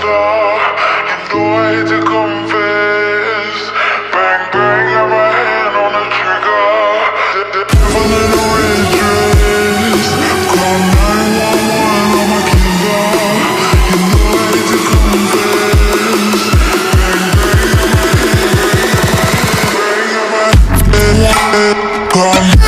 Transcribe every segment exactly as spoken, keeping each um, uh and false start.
star. You know I hate to confess. Bang bang, got my hand on the trigger. The devil in a red dress. Call nine one one on my killer. You know I hate to confess. Bang bang, got my hand, bang, got my hand, bang, got my hand.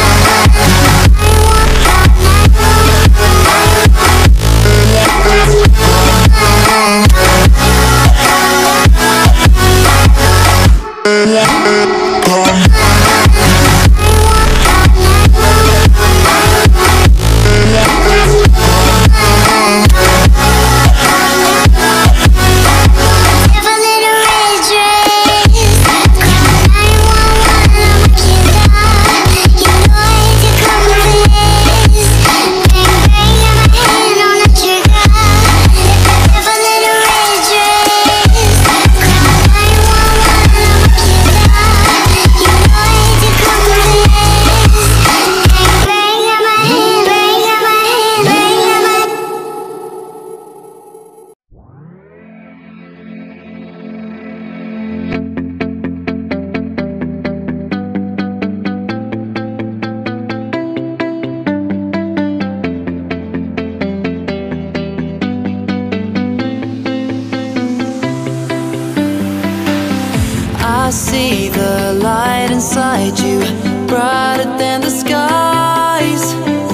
I see the light inside you, brighter than the skies.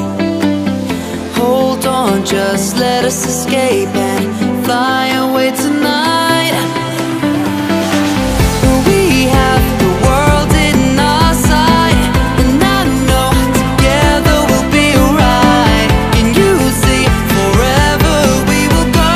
Hold on, just let us escape and fly away tonight. We have the world in our sight, and I know together we'll be alright. Can you see forever we will go?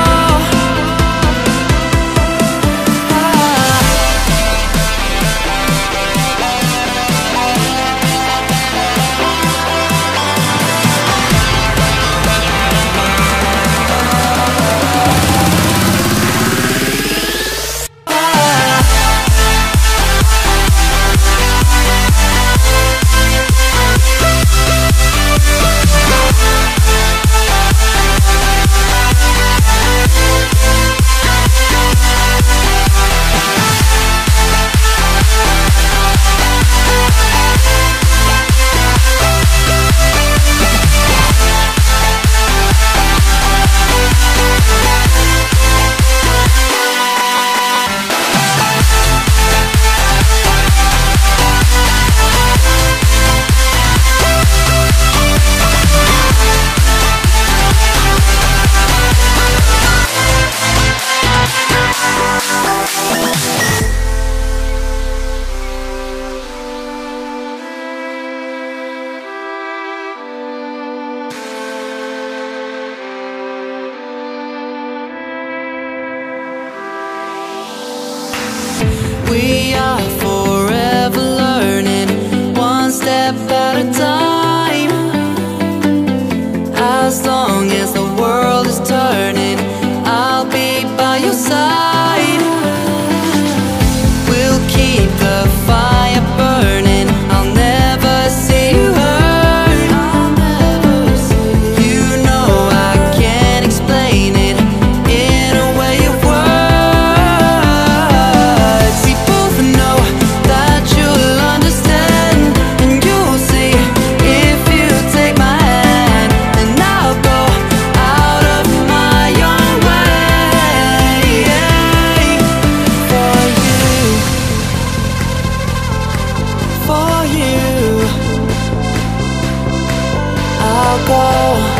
We are forever learning, one step at a time. As long as the world is turning, I'll be by your side. We'll keep the fire burning, I'll never see you hurt. You know I can't explain it in a way of words. We both know that you'll understand, and you'll see if you take my hand, and I'll go out of my own way. For you, for you, I'll go